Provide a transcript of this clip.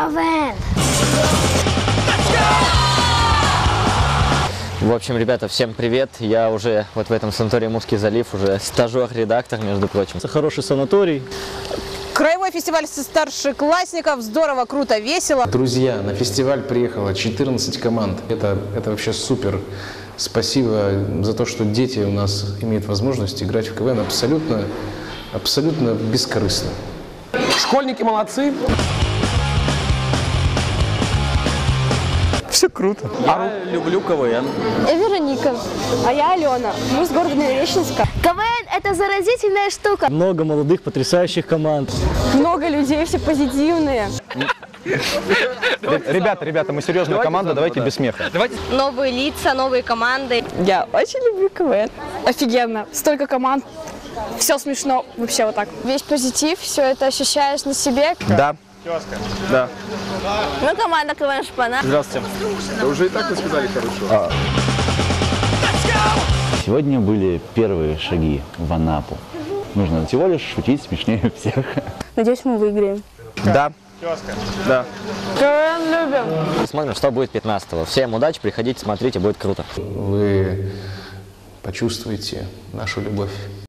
КВН. В общем, ребята, всем привет. Я уже вот в этом санатории Мурский залив, уже стажер-редактор, между прочим. Это хороший санаторий. Краевой фестиваль старшеклассников. Здорово, круто, весело. Друзья, на фестиваль приехало 14 команд. Это вообще супер. Спасибо за то, что дети у нас имеют возможность играть в КВН абсолютно бескорыстно. Школьники молодцы. Все круто. Я люблю КВН. Я Вероника. А я Алена. Мы с города Навереченска. КВН – это заразительная штука. Много молодых, потрясающих команд. Много людей, все позитивные. Ребята, мы серьезная команда, давайте без смеха. Новые лица, новые команды. Я очень люблю КВН. Офигенно. Столько команд. Все смешно. Вообще вот так. Весь позитив, все это ощущаешь на себе. Да. Да. Мы команда КВН Шпана. Здравствуйте. Да уже и так вы сказали хорошо. Сегодня были первые шаги в Анапу. Нужно всего лишь шутить смешнее всех. Надеюсь, мы выиграем. Да. Да. КВН любим. Смотрим, что будет 15-го. Всем удачи, приходите, смотрите, будет круто. Вы почувствуете нашу любовь.